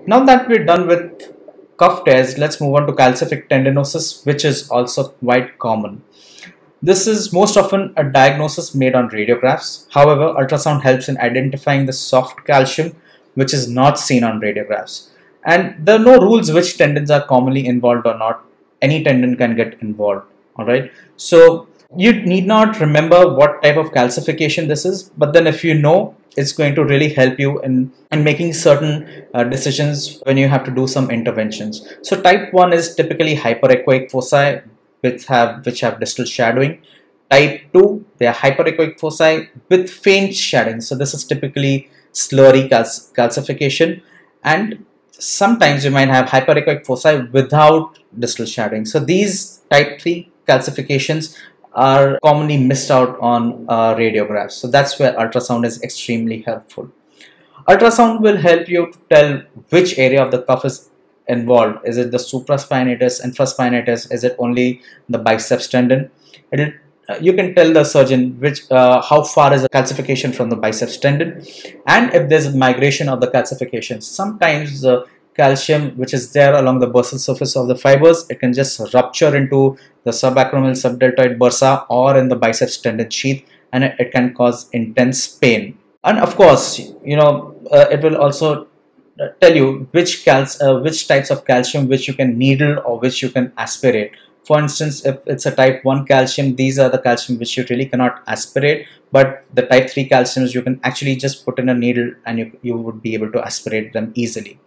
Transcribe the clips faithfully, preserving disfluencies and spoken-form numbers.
Now that we're done with cuff tears, let's move on to calcific tendinosis, which is also quite common. This is most often a diagnosis made on radiographs. However, ultrasound helps in identifying the soft calcium, which is not seen on radiographs. And there are no rules which tendons are commonly involved or not. Any tendon can get involved. All right. So you need not remember what type of calcification this is, but then if you know, it's going to really help you in, in making certain uh, decisions when you have to do some interventions. So type one is typically hyperechoic foci, which have which have distal shadowing. Type two, they are hyperechoic foci with faint shadowing. So this is typically slurry calc calcification, and sometimes you might have hyperechoic foci without distal shadowing. So these type three calcifications are commonly missed out on uh, radiographs. So that's where ultrasound is extremely helpful. Ultrasound will help you to tell which area of the cuff is involved. Is it the supraspinatus, infraspinatus? Is it only the biceps tendon? It'll, uh, you can tell the surgeon which uh, how far is the calcification from the biceps tendon, and if there's a migration of the calcification. Sometimes the calcium which is there along the bursal surface of the fibers, it can just rupture into the subacromial subdeltoid bursa or in the biceps tendon sheath, and it, it can cause intense pain. And of course, you know, uh, it will also tell you which cal uh, which types of calcium which you can needle or which you can aspirate. For instance, if it's a type one calcium, these are the calcium which you really cannot aspirate, but the type three calciums you can actually just put in a needle and you, you would be able to aspirate them easily.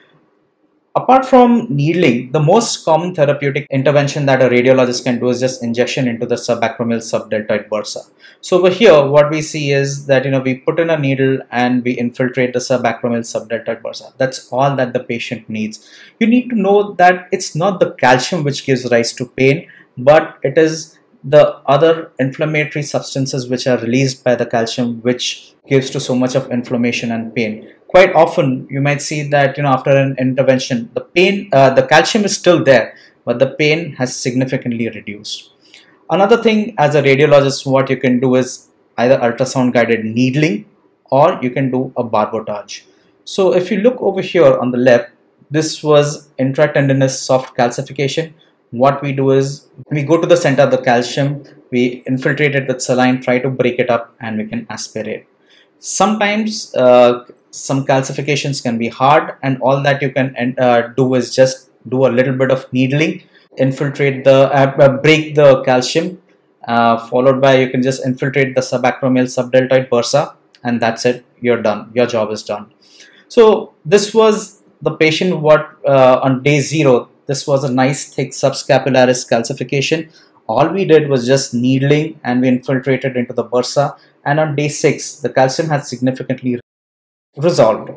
Apart from needling, the most common therapeutic intervention that a radiologist can do is just injection into the subacromial subdeltoid bursa. So over here, what we see is that, you know, we put in a needle and we infiltrate the subacromial subdeltoid bursa. That's all that the patient needs. You need to know that it's not the calcium which gives rise to pain, but it is the other inflammatory substances which are released by the calcium which gives to so much of inflammation and pain. Quite often you might see that, you know, after an intervention, the pain, uh, the calcium is still there, but the pain has significantly reduced. Another thing, as a radiologist, what you can do is either ultrasound guided needling or you can do a barbotage. So if you look over here on the left, this was intratendinous soft calcification. What we do is we go to the center of the calcium, we infiltrate it with saline, try to break it up, and we can aspirate. Sometimes uh, some calcifications can be hard, and all that you can uh, do is just do a little bit of needling, infiltrate the uh, break the calcium, uh, followed by you can just infiltrate the subacromial subdeltoid bursa, and that's it. You're done. Your job is done. So this was the patient what uh, on day zero. This was a nice thick subscapularis calcification. All we did was just needling and we infiltrated into the bursa, and on day six the calcium had significantly resolved.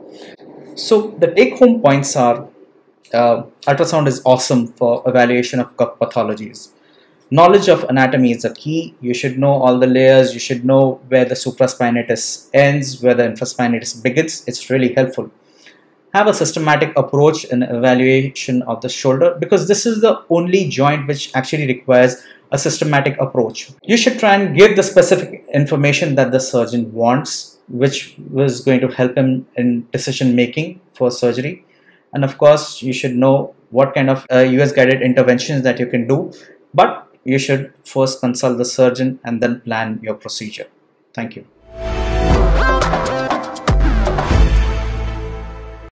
So the take home points are uh, ultrasound is awesome for evaluation of cuff pathologies. Knowledge of anatomy is a key. You should know all the layers, you should know where the supraspinatus ends, where the infraspinatus begins. It's really helpful. Have a systematic approach in evaluation of the shoulder, because this is the only joint which actually requires a systematic approach. You should try and give the specific information that the surgeon wants, which was going to help him in decision making for surgery. And of course, you should know what kind of uh, U S guided interventions that you can do, but you should first consult the surgeon and then plan your procedure. Thank you.